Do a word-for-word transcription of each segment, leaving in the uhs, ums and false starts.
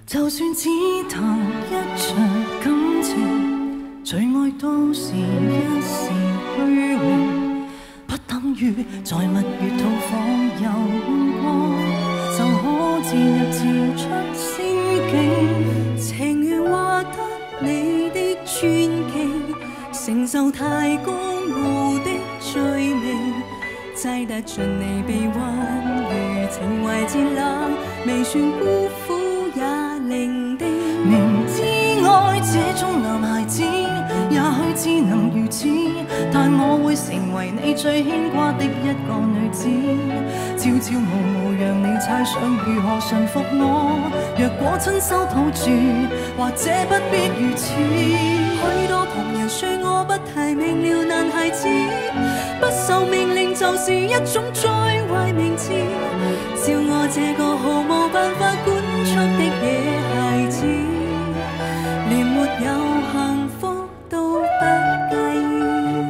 就算只談一場感情，最愛都是一時虛榮，不等於在蜜月套房遊過，就可自入自出仙境。情願獲得你的尊敬，承受太高傲的罪名，擠得盡你臂彎，如情懷漸冷，未算孤苦也伶仃。明知愛這種男孩子，也許只能如此，但我會成為你最牽掛的一個女子，朝朝暮暮讓你猜想如何馴服我。若果親手抱住，或者不必如此。許多旁人說我不太明了，男孩子不受命令就是一種最壞名字。照我這個毫無辦法管束的野孩子，連沒有幸福都不介意。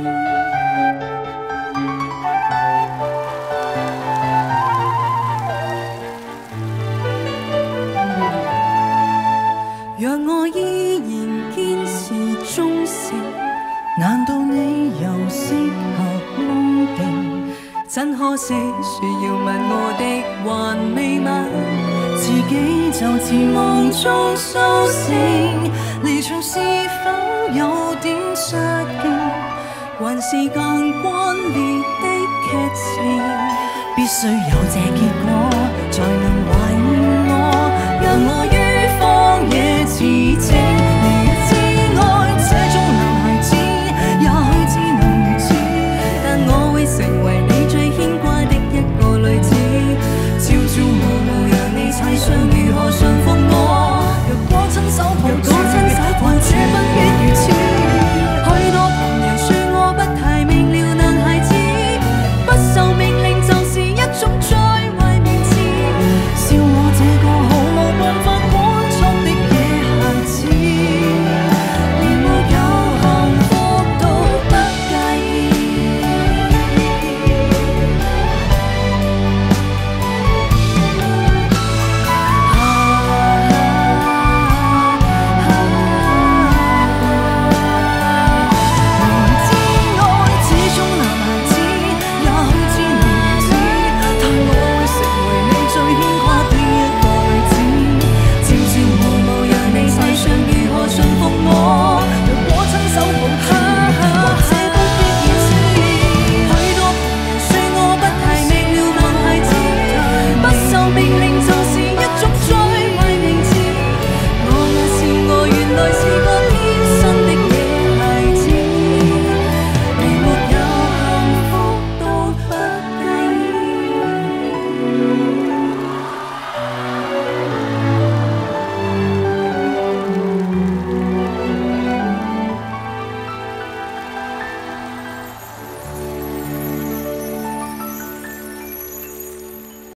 若我依然堅持忠誠，難道你又適合安定？真可惜，說要問我的還未問，自己就自夢中甦醒。離場是否有點失敬，還是更轟烈的劇情？必須有這結果，才能